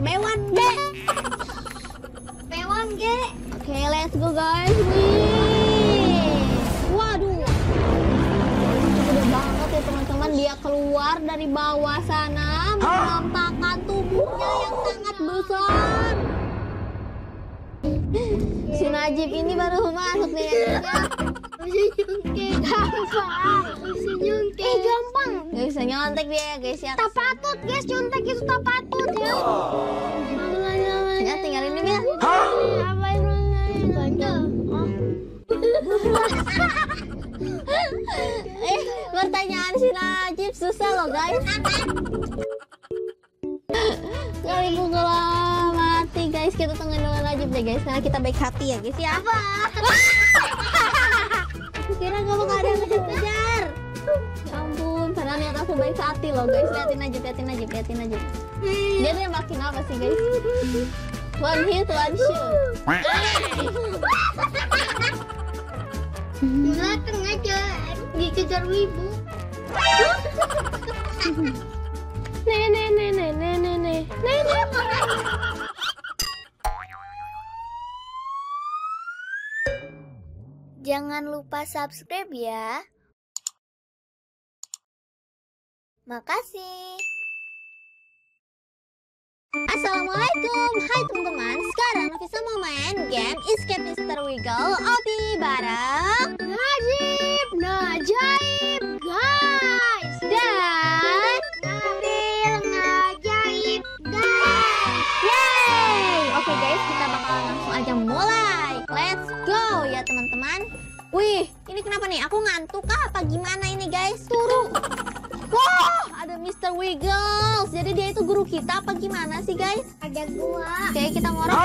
B1G. B1G. Oke, let's go guys. Wih. Waduh. Udah banget ya teman-teman, dia keluar dari bawah sana menampakkan tubuhnya yang sangat besar. Si Najib ini baru masuk nih ya. Gampang. Gak bisa nyontek dia ya guys ya. Tak patut guys, nyontek itu tak patut ya. Ya tinggal ini ya. Apa ini? Bandel. Pertanyaan si Najib susah loh guys. Kali Google mati guys, kita tungguin dulu Najib deh guys. Nah kita baik hati ya guys ya. Apa? Kira gak bakal ada yang ngejar-ngejar. Ya ampun, padahal niat aku baik hati loh guys. Liatin Najib, liatin Najib, liatin Najib. Dia nembakin apa sih guys? One hit, one shoot. Belakang aja dikejar wibu. Nenek. Jangan lupa subscribe ya. Makasih. Assalamualaikum, hai teman-teman. Sekarang Nafisa mau main game Escape Mr. Wiggle Obi bareng Najib, Najaib, guys. dan Nabil, Najaib, guys. Yeay! Oke guys, kita bakalan langsung aja mulai. Let's go ya teman-teman. Wih, ini kenapa nih? Aku ngantuk kah? Apa gimana ini guys? Turu. Wah, ada Mr. Wiggles. Jadi dia itu guru kita apa gimana sih guys? Ada gua. Oke, kita ngorok.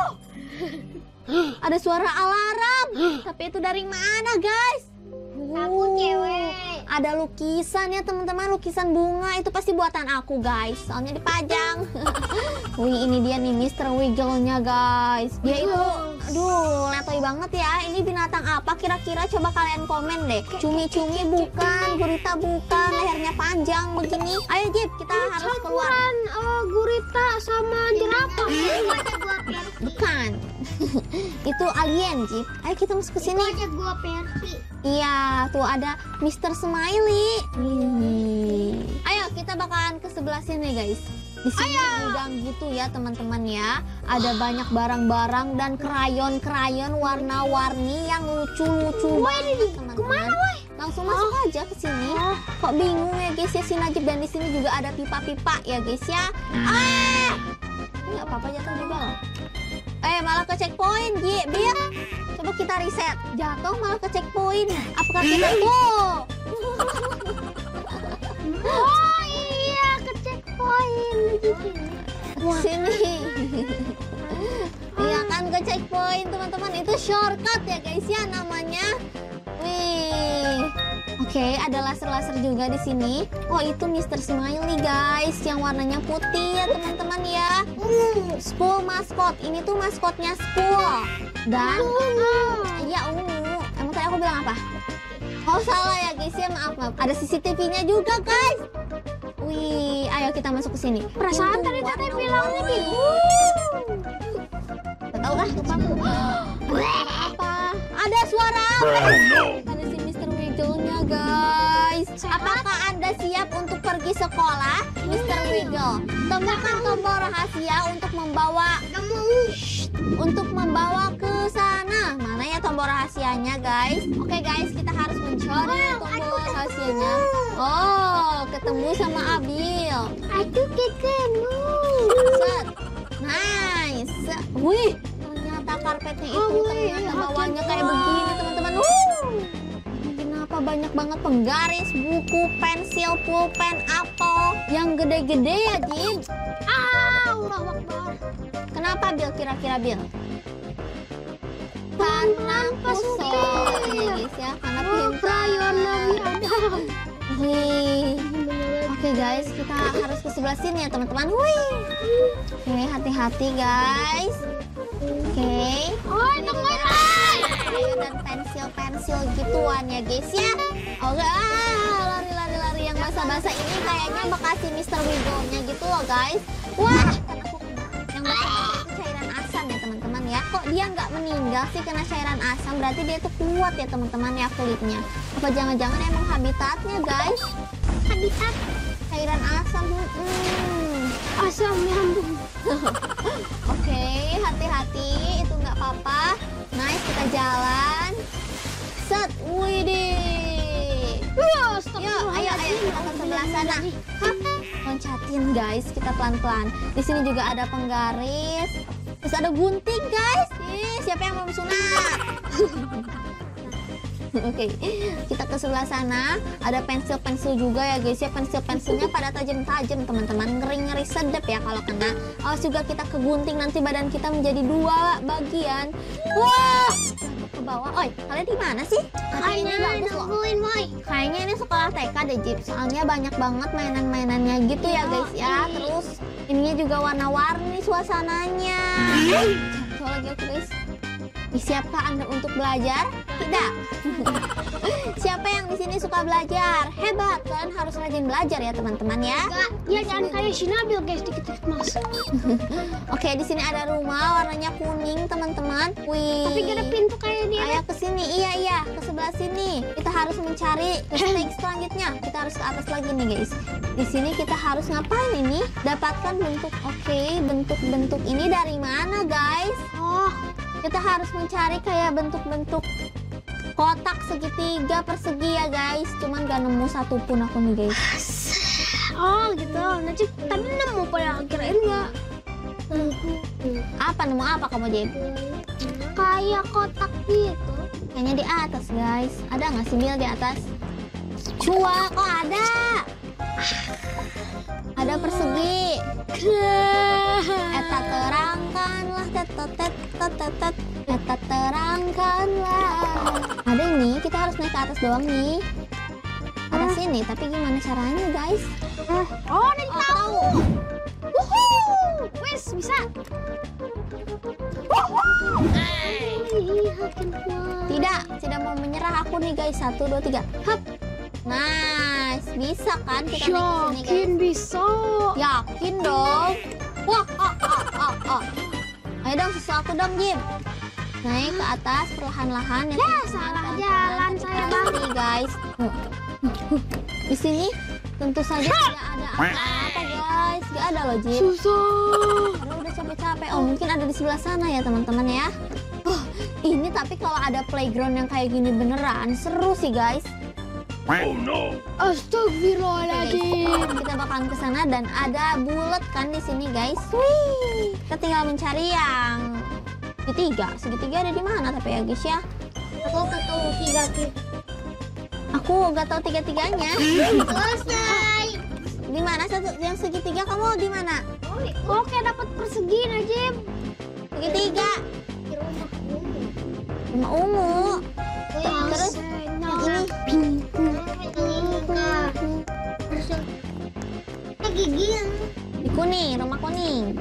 Ada suara alarm. Tapi itu dari mana guys? Aku cewek. Ada lukisan ya teman-teman, lukisan bunga. Itu pasti buatan aku guys, soalnya dipajang. Wih, ini dia nih Mr. Wiggle-nya guys. Dia itu, aduh, letoy banget ya. Ini binatang apa kira-kira? Coba kalian komen deh. Cumi-cumi bukan, gurita bukan, lehernya panjang begini. Ayo Jip, kita harus keluar. Gurita sama jerapah. Bukan. Itu alien Jip. Ayo kita masuk ke sini. Aja gua versi. Iya, tuh ada Mr. Smiley. Ayo kita bakalan ke sebelah sini guys. Di sini gudang gitu ya teman-teman ya. Ada banyak barang-barang dan krayon-krayon warna-warni yang lucu-lucu banget teman-teman. Langsung masuk aja ke sini. Kok bingung ya guys ya, si Najib, dan di sini juga ada pipa-pipa ya guys ya. Ini nggak apa-apa jatuh juga loh. Malah ke checkpoint, Biar. Coba kita reset. Jatuh malah ke checkpoint. Apakah kita tuh? Oh iya, ke checkpoint. Sini. Iya kan, ke checkpoint teman-teman. Itu shortcut ya guys ya namanya. Wih. Oke, ada laser-laser juga di sini. Oh, itu Mr. Smiley guys, yang warnanya putih ya teman-teman ya. Spool maskot. Ini tuh maskotnya Spool. Dan ya ungu. Emang tadi aku bilang apa? Oh, salah ya guys ya, maaf. Ada CCTV-nya juga guys. Wih, ayo kita masuk ke sini. Perasaan tadi teteh bilangnya nih. Tahu kah? Apa? Ada suara apa? Ada si Mr. Wiggle-nya guys. Apakah Anda siap untuk pergi sekolah, Mr. Wiggle? Temukan tombol rahasia untuk membawa ke sana. Mana ya tombol rahasianya guys? Oke guys, kita harus mencari tombol rahasianya. Oh, ketemu sama Abil. Aku ketemu. Set. Nice. Wih, ternyata karpetnya itu ternyata bawahnya kayak begini teman-teman. Kenapa banyak banget penggaris, buku, pensil, pulpen, apel yang gede-gede ya Jin? Allahu Akbar. Kenapa Bil kira-kira Bil? Karena pusat ya guys ya, karena pintar. Wih. Oke guys, kita harus ke sebelah sini ya teman-teman. Wih. Oke, hati-hati guys. Oke. Oh, tunggu. Dan pensil-pensil gituan ya guys ya. Oke, lari yang basah-basah ini kayaknya bekasi Mr. Wiggle-nya gitu loh guys. Wah, dia nggak meninggal sih kena cairan asam, berarti dia tuh kuat ya teman-teman ya kulitnya. Apa jangan-jangan emang habitatnya guys? Habitat Cairan asam. asam lambung. Oke, hati-hati, itu nggak apa-apa. Nice, kita jalan. Set, widih. Yuk, ayo kita ke sebelah sana. Loncatin guys, kita pelan-pelan. Di sini juga ada penggaris. Terus ada gunting guys. Ih, siapa yang mau sunat? Oke, kita ke sebelah sana. Ada pensil-pensil juga ya guys ya. Pensil-pensilnya pada tajam-tajam teman-teman. Ngeri-ngeri sedep ya kalau kena. Awas juga kita ke gunting, nanti badan kita menjadi 2 bagian. Wah, ke bawah. Oi, kalian di mana sih? Ini bagus loh. Kayaknya ini sekolah TK deh Jip. Soalnya banyak banget mainan-mainannya gitu ya guys ya. Terus ininya juga warna-warni suasananya. Jatuh lagi aku guys. Siapkah Anda untuk belajar? Tidak. Siapa yang di sini suka belajar? Hebat, kalian harus rajin belajar ya teman-teman ya. Ya jangan kayak si Nabil guys, dikit-dikit mas. Oke, di sini ada rumah warnanya kuning teman-teman. Wih. Tapi gak ada pintu kayak dia. Ayo ke sini, iya, ke sebelah sini. Kita harus mencari stage selanjutnya. Kita harus ke atas lagi nih guys. Di sini kita harus ngapain ini? Dapatkan bentuk. Oke, bentuk-bentuk ini dari mana guys? Oh, Kita harus mencari kayak bentuk-bentuk kotak segitiga persegi ya guys. Cuman gak nemu satupun aku nih guys. oh gitu. Nanti tadi nemu pada kirain nggak. Apa nemu apa kamu Jim? Kayak kotak gitu. Kayaknya di atas guys. Ada nggak sih Bil di atas? Cua, kok ada? Ada persegi. Eta terangkanlah tetetet. Eta terangkanlah. Ada ini, kita harus naik ke atas doang nih. Atas sini, tapi gimana caranya guys? Oh, nih tahu. Wuhuu, wes bisa. Tidak mau menyerah aku nih guys. 1, 2, 3. Hap. Nice, bisa kan kita naik ke sini guys? Yakin bisa. Yakin dong. Wah, Ayo dong, susul aku dong, Jim. Naik ke atas perlahan-lahan ya. Ya, salah jalan saya bang. Nih, guys. Di sini tentu saja tidak ada apa-apa, guys. Gak ada loh, Jim. Susah. Aduh, udah capek-capek. Oh, mungkin ada di sebelah sana ya, teman-teman ya. Ini tapi kalau ada playground yang kayak gini beneran seru sih, guys. Oh no. Astagfirullahaladzim. Kita bakalan ke sana dan ada bulat kan di sini guys. Wih, kita tinggal mencari yang segitiga ada di mana tapi ya guys ya. Aku ketemu 3 Aku nggak tahu tiga-tiganya. Selesai. Di mana yang segitiga kamu di mana? Oke, dapat persegi Najib. Segitiga. Di Rumah ungu. Terus yang ini. Gigi yang di kuning, rumah kuning.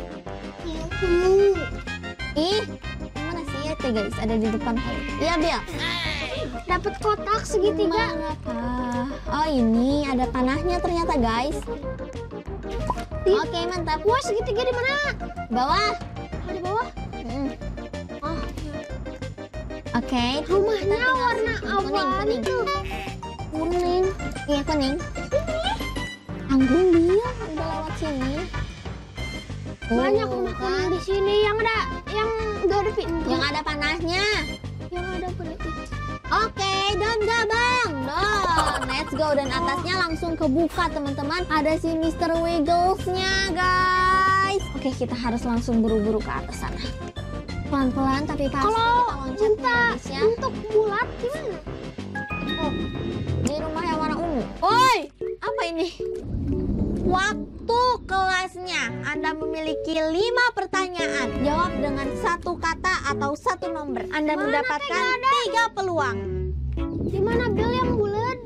Ih, mana sih ya tuh guys? Ada di depan. Iya Bil. dapat kotak segitiga. Apa? Oh ini ada panahnya ternyata guys. Oke mantap. Wah, segitiga di mana? Bawah. Oh, di bawah. Oh. Oke. Rumahnya warna apa? Kuning. Kuning. Iya kuning. Tanggung dia udah lewat sini. Banyak rumah kuning di sini yang nggak ada pintu. Yang ada panahnya. Yang ada berarti. Oke, don gabang, don. Let's go, dan atasnya langsung kebuka teman-teman. Ada si Mr. Wigglesnya guys. Oke, kita harus langsung buru-buru ke atas sana. Pelan-pelan tapi pasti Kalau kita loncat minta guys ya. untuk bulat gimana? Oh, di rumah yang warna ungu. Woi, apa ini? Waktu kelasnya. Anda memiliki 5 pertanyaan. Jawab dengan 1 kata atau 1 nomor. Anda Mana mendapatkan 3 peluang. Di mana Bill yang bulat?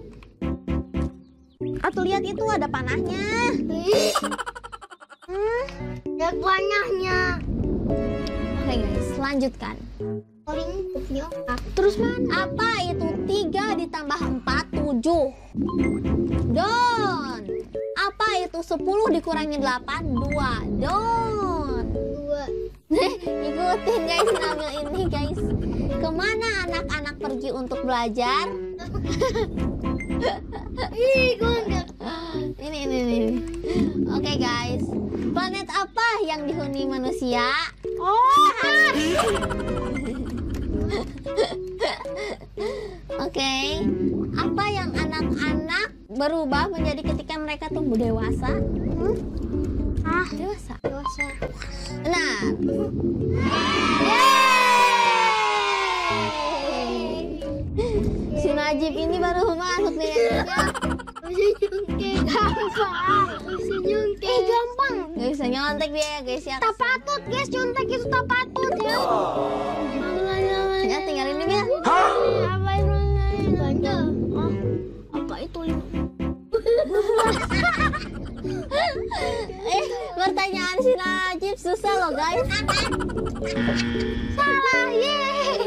Atau lihat itu ada panahnya. Lihat panahnya. Oke guys, lanjutkan. Terus mana? Apa itu 3 ditambah 4, 7? Don. Apa itu 10 dikurangi 8, 2? Don. 2. Ikutin guys Nabil ini guys. Kemana anak-anak pergi untuk belajar? Ih, gue enggak. Ini. Oke guys. Planet apa yang dihuni manusia? Oh, Oke. Apa yang anak-anak berubah menjadi ketika mereka tumbuh dewasa? Dewasa. Benar. Yeay. Si Najib ini baru masuk nih ya. bisa nyontek. Gampang. Gak bisa nyontek dia guys ya. Tak patut guys, nyontek itu tak patut ya. Ya tinggalin ini ya. Apa itu? Banyak. Oh, apa itu? Pertanyaan si Najib susah loh guys. Salah, yeay.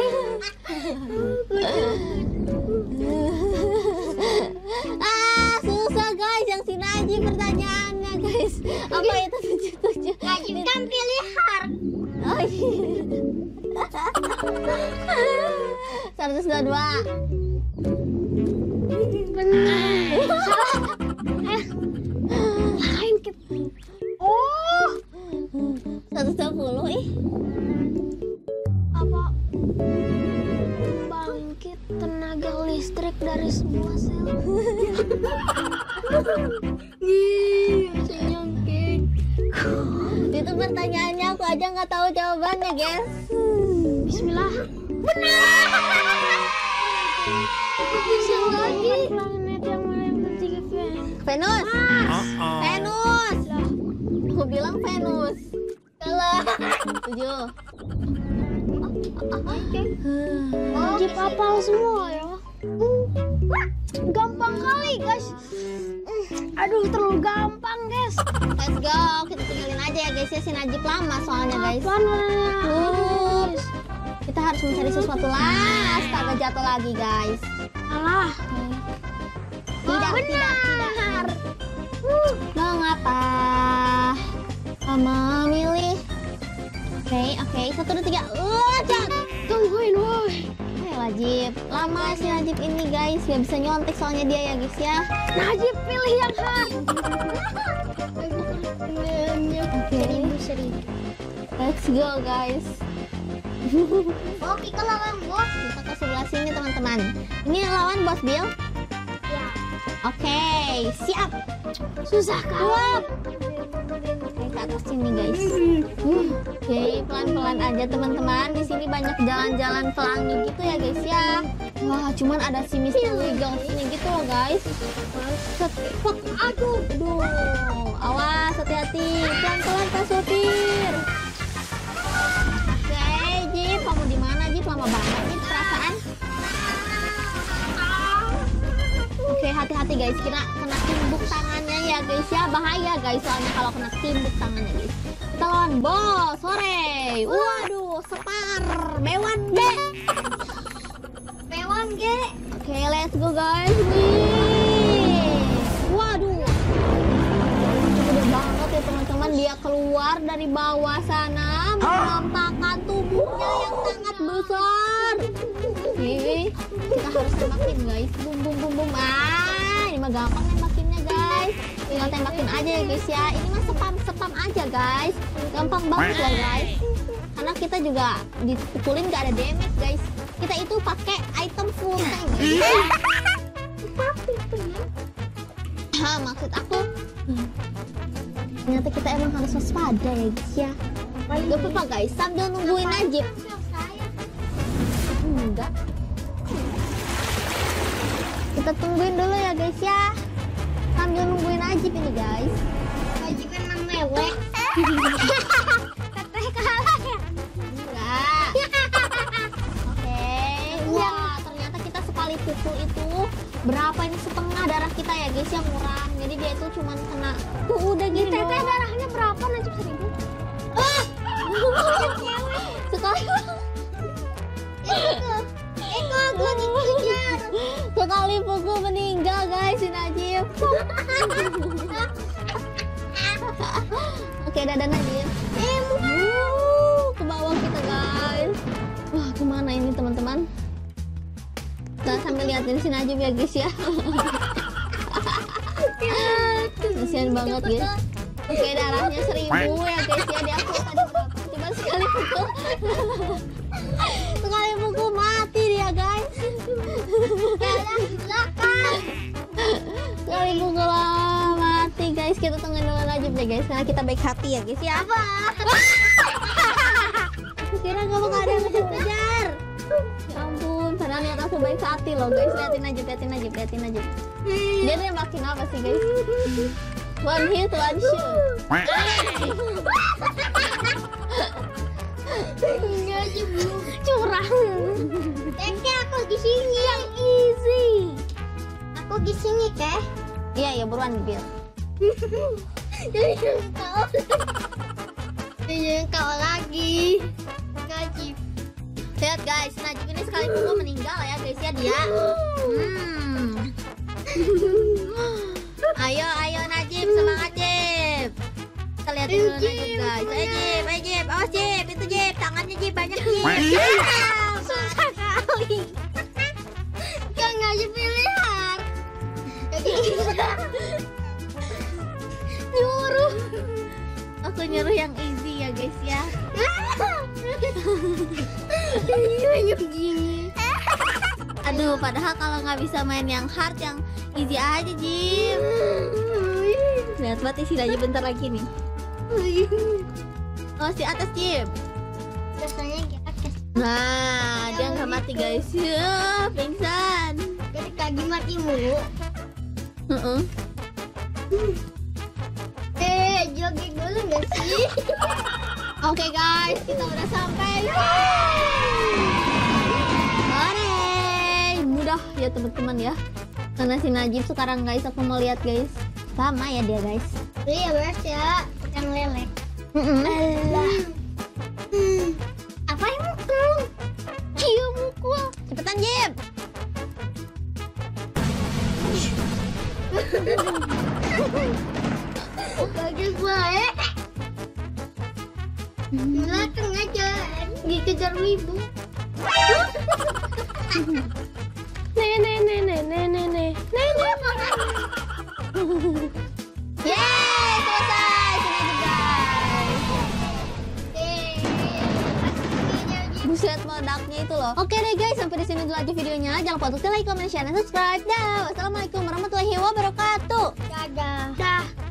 Susah guys yang si Najib pertanyaannya guys. Apa itu 77? Najib kan pilih heart. Oh iya. 122. Benar. Lain ke. Oh, 120 ih. apa? Bangkit tenaga listrik dari sebuah sel. Bisa nyontek. Itu pertanyaannya aku aja nggak tahu jawabannya guys. Bismillah. Benar. Bisa lagi. Planet yang paling ketiga Venus. Venus. Aku bilang Venus. Salah. 7. Najib hafal semua ya. Gampang kali guys. Aduh, terlalu gampang guys. Let's go. Kita tinggalin aja ya guys ya, si Najib lama soalnya guys. Apa namanya? Ups. Kita harus mencari sesuatu lah. Astaga, jatuh lagi guys. Salah. Tidak. Mengapa memilih? Oke, 1, 2, 3. Cak. Tungguin woi. Najib. Lama si Najib ini guys. Gak bisa nyontek soalnya dia ya guys ya. Najib pilih yang hard. Oke. Let's go guys. Oke, ke lawan bos. Kita ke sebelah sini teman-teman. Ini lawan bos Bill. Ya. Oke, siap. Susah kali. Oke, ke atas sini guys. Oke, pelan-pelan aja teman-teman. Di sini banyak jalan-jalan pelangi gitu ya guys ya. Wah, cuman ada si Mystery Girls-nya gitu loh guys. Aduh. Awas, hati-hati. Pelan-pelan Pak Supir. Oke, Jip, kamu di mana Jip? Lama banget Jip perasaan. Oke, hati-hati guys, kena timbuk tangannya ya guys ya. Bahaya guys soalnya kalau kena timbuk tangannya guys. Kita lawan bos, sore. Waduh, separ. B1G. B1G. Oke, let's go guys. Wih. Waduh. Gede banget ya teman-teman. Dia keluar dari bawah sana menampakkan tubuhnya yang sangat besar. Oke, kita harus tembakin guys. Bum bum bum bum. Ini mah gampang nembakinnya guys. Tinggal tembakin aja ya guys ya. Ini mah spam aja guys. Gampang banget loh guys. Karena kita juga dipukulin gak ada damage guys. Kita itu pakai item full tank. Maksud aku ternyata kita emang harus waspada ya guys ya. Gak apa-apa guys, sambil nungguin Najib. Enggak. Kita tungguin dulu ya guys ya. Sambil nungguin Najib ini guys. Najib emang mewek. Teteh kalah ya? Enggak. Oke. Wah, ternyata kita sekali pukul itu berapa ini, setengah darah kita ya guys yang kurang. Jadi dia itu cuma kena udah gini. Teteh darahnya berapa? Najib 1000. Sekali Gue dikejar. sekali pukul meninggal guys si Najib. Oke, dadah Najib. liatin si Najib ya guys ya. Kasihan banget guys. Oke, darahnya 1000 ya guys ya. Dia aku tadi berapa? Coba sekali pukul. Sekali pukul mati dia guys. Sekali pukul mati guys. Kita tungguin dulu Najib deh guys, karena kita baik hati ya guys ya. Apa? Aku kira gak bakal ada yang ngejar-ngejar. Ya ampun, padahal niat aku baik hati loh guys. Liatin Najib. Dia nembakin apa sih guys? One hit, one shoot. Curang. Kayaknya aku di sini yang easy. Aku di sini teh. Iya, buruan Bil. Jadi kau lagi. Najib. Lihat guys, Najib ini sekali pukul meninggal ya guys ya dia. Ayo Najib, semangat Jib. Kita liatin dulu Najib guys. Ayo Jib, awas Jib, itu Jib, tangannya Jib banyak Jib. Susah kali. Kan Najib pilihan. Nyuruh. Aku nyuruh yang easy ya guys ya. Aduh, padahal kalau nggak bisa main yang hard, yang easy aja Jim. Lihat banget isi aja bentar lagi nih. Oh, si atas Jim. Biasanya di atas. Nah, dia nggak mati guys. Ya, pingsan. Jadi kaki mati mulu. Jogging dulu nggak sih? Oke guys, kita udah sampai. Mudah ya teman-teman ya. Karena si Najib sekarang guys, aku mau lihat guys. Sama ya dia guys. Iya beres ya, yang lelek. Allah. Apa yang mukul? Cium mukul. Cepetan Jib. Bagus banget. Belakang aja, dikejar wibu. Nenek. Yeay, selesai si Najib guys. Buset meledaknya itu loh. Oke deh guys, sampai di sini dulu aja videonya. Jangan lupa untuk like, comment, share, dan subscribe. Dah. Wassalamualaikum warahmatullahi wabarakatuh. Dadah. Dah.